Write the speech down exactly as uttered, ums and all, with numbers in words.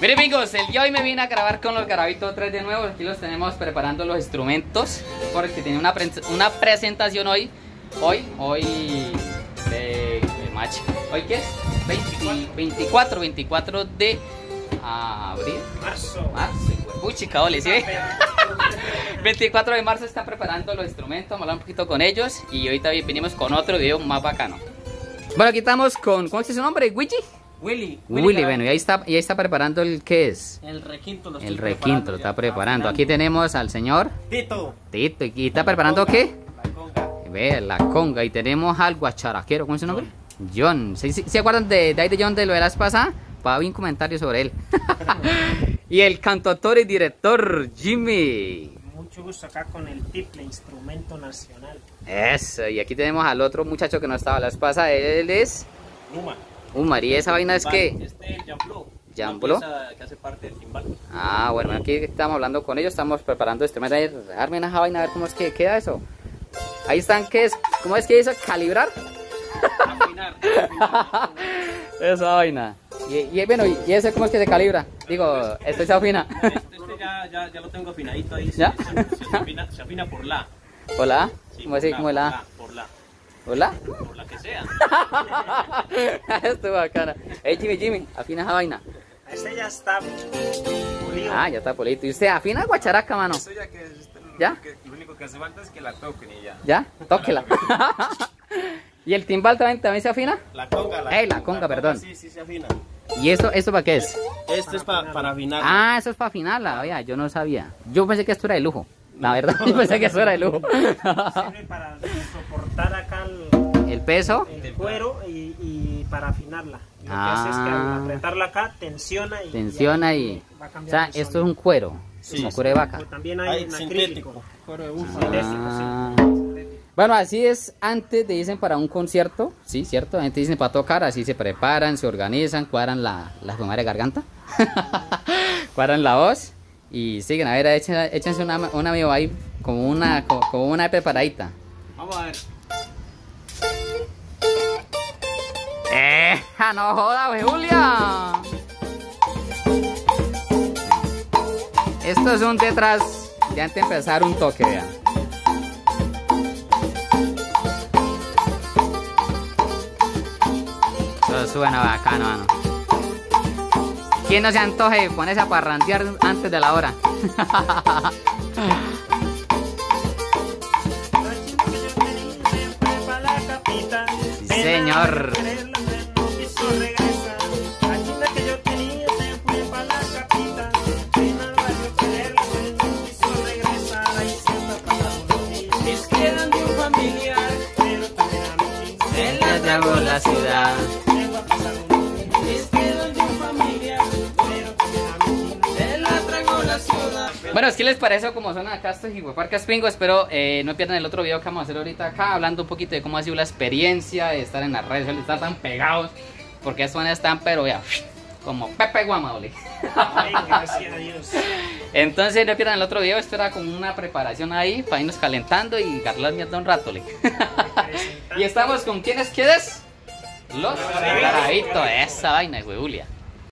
Miren amigos, el día de hoy me vine a grabar con los Garavito tres de nuevo. Aquí los tenemos preparando los instrumentos porque tiene una, pre una presentación hoy. Hoy, hoy de, de match. ¿Hoy qué es? veinticuatro, veinticuatro de abril. Marzo. Marzo. Uy, chica, ole, ¿sí? veinticuatro de marzo están preparando los instrumentos. Vamos a hablar un poquito con ellos. Y ahorita venimos con otro video más bacano. Bueno, aquí estamos con, ¿cómo es su nombre? ¿Willy? Willy. Willy, Willy bueno, y ahí está, y ahí está preparando el ¿qué es? El requinto lo El requinto lo está preparando. Aquí tenemos al señor Tito. Tito, y está preparando ¿qué? La conga. Ve, la conga. Y tenemos al guacharaquero, ¿cómo es su nombre? John. ¿Sí, sí, ¿sí acuerdan de, de ahí de John de lo de las pasadas? Va a haber un comentario sobre él. Y el cantautor y director Jimmy. Mucho gusto acá con el tiple, instrumento nacional. Eso, y aquí tenemos al otro muchacho que no estaba la vez pasada. Él es Numa. Umar, ¿y esa vaina es qué? Este es Jamblo. ¿Jamblo? Que hace parte del timbal. Ah, bueno, aquí estamos hablando con ellos, estamos preparando instrumentos. Ahí, armen esa vaina a ver cómo es que queda eso. Ahí están, ¿qué es? ¿Cómo es que eso? ¿Calibrar? Afinar. afinar. Esa vaina. Y, y bueno, ¿y ese cómo es que se calibra? Digo, este se afina. Este, este ya, ya, ya lo tengo afinadito ahí. ¿Ya? Se, se, se, afina, se afina por la. ¿Hola? Sí, ¿Cómo así? ¿Cómo es la? Por la. ¿Hola? Por la que sea. Esto es bacana. Hey Jimmy, Jimmy, afina esa vaina. Este ya está pulido. Ah, ya está polito. ¿Y usted afina guacharaca, mano? Eso ya que es este, lo, ¿Ya? Que, lo único que hace falta es que la toquen y ya. ¿Ya? Tóquela. ¿Y el timbal también, también se afina? La conga. La, Ey, la conga, perdón. Sí, sí se afina. ¿Y eso, eso para qué es? Este es pa, para afinar. Ah, eso es para afinarla. Oye, yo no sabía. Yo pensé que esto era de lujo. La verdad, yo pensé que eso era de lujo. Sirve para soportar acá el, ¿El peso? el cuero y, y para afinarla. Lo que Ah. hace es que al apretarla acá tensiona y Tensiona y... va O cambiando sea, el esto es sonido. un cuero. Sí, como sí. cuero de vaca. Pero también hay, Hay en sintético. acrílico. Cuero de búfalo. Sintético, Ah. sí. Sintético. Bueno, así es antes de dicen para un concierto, sí, cierto, antes dicen para tocar, así se preparan, se organizan, cuadran la, la de garganta, cuadran la voz y siguen, a ver, échense, échense una, una amigo ahí, como una, como, como una preparadita. Vamos a ver. ¡Eh! ¡No joda, we, Julia! Esto es un detrás de antes de empezar un toque, vean. Eso suena bacano, mano. ¿Quién no se antoje ponerse a parrandear antes de la hora? Sí, señor. Ella llegó a la ciudad. Bueno, ¿qué les parece como son acá estos hijueparcas pingos? Espero eh, no pierdan el otro video que vamos a hacer ahorita acá, hablando un poquito de cómo ha sido la experiencia de estar en las redes, de estar tan pegados, porque estos manes están, pero ya, como Pepe Guamaole. Ay, gracias a Dios. Entonces no pierdan el otro video, esto era como una preparación ahí, para irnos calentando y garlar mierda un rato, le. Y estamos con, ¿quiénes quieres? Los Garavito, esa vaina, güey, Julia.